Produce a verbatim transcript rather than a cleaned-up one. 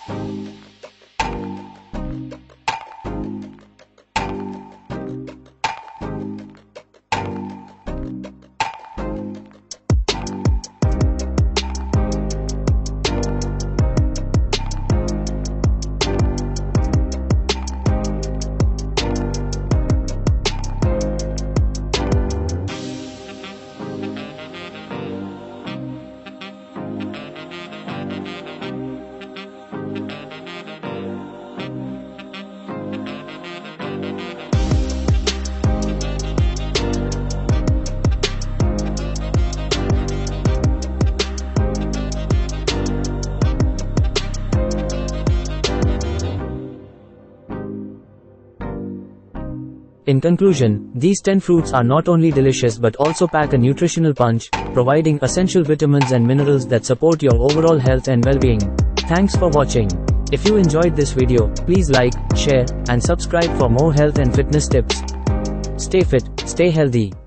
In conclusion, these ten fruits are not only delicious but also pack a nutritional punch, providing essential vitamins and minerals that support your overall health and well-being. Thanks for watching. If you enjoyed this video, please like, share, and subscribe for more health and fitness tips. Stay fit, stay healthy.